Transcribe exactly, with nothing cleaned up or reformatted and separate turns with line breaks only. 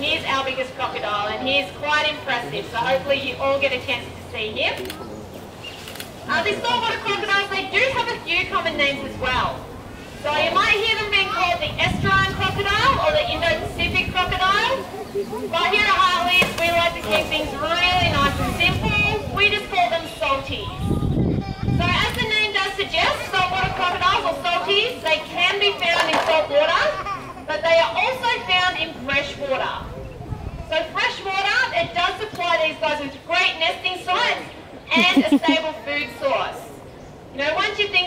here's our biggest crocodile, and he's quite impressive, so hopefully you all get a chance to see him. Uh, these saltwater crocodiles, they do have a few common names as well. So you might hear them being called the estuarine crocodile or the Indo-Pacific crocodile. But here at Hartley's, we like to keep things really nice and simple. We just call them salties. So as the name does suggest, saltwater crocodiles or salties, they can be found in salt water, but they are also found in fresh water. So fresh water, it does supply these guys with great nesting sites and a stable food source. You know, once you think